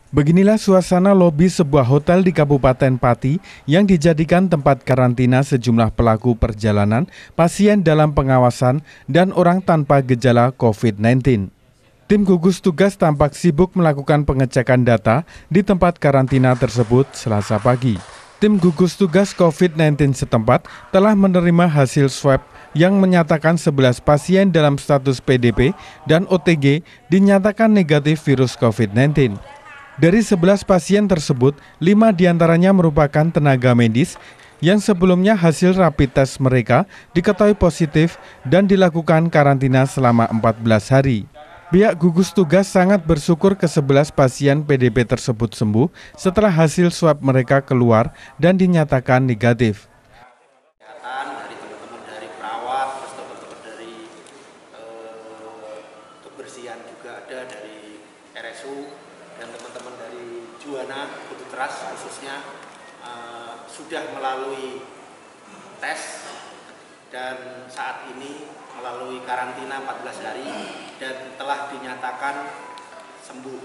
Beginilah suasana lobi sebuah hotel di Kabupaten Pati yang dijadikan tempat karantina sejumlah pelaku perjalanan, pasien dalam pengawasan, dan orang tanpa gejala COVID-19. Tim gugus tugas tampak sibuk melakukan pengecekan data di tempat karantina tersebut Selasa pagi. Tim gugus tugas COVID-19 setempat telah menerima hasil swab yang menyatakan 11 pasien dalam status PDP dan OTG dinyatakan negatif virus COVID-19. Dari 11 pasien tersebut, 5 diantaranya merupakan tenaga medis yang sebelumnya hasil rapid test mereka diketahui positif dan dilakukan karantina selama 14 hari. Pihak gugus tugas sangat bersyukur ke-11 pasien PDP tersebut sembuh setelah hasil swab mereka keluar dan dinyatakan negatif. Dari teman-teman dari perawat, terus teman-teman dari kebersihan juga ada dari RSU dan teman-teman dari Juwana Kutu Teras khususnya sudah melalui tes dan saat ini melalui karantina 14 hari dan telah dinyatakan sembuh.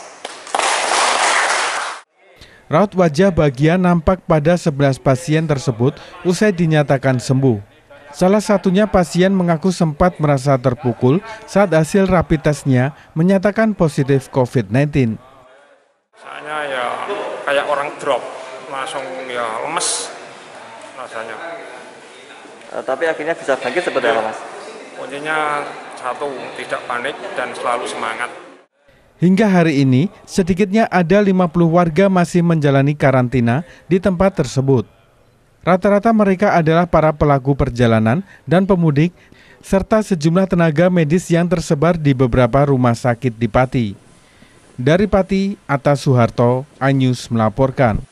Raut wajah bahagia nampak pada 11 pasien tersebut usai dinyatakan sembuh. Salah satunya pasien mengaku sempat merasa terpukul saat hasil rapid testnya menyatakan positif COVID-19. Rasanya ya kayak orang drop, langsung ya lemes rasanya. Tapi akhirnya bisa bangkit seperti apa, Mas? Kuncinya satu, tidak panik dan selalu semangat. Hingga hari ini, sedikitnya ada 50 warga masih menjalani karantina di tempat tersebut. Rata-rata mereka adalah para pelaku perjalanan dan pemudik, serta sejumlah tenaga medis yang tersebar di beberapa rumah sakit di Pati. Dari Pati, Atta Suharto, iNews melaporkan.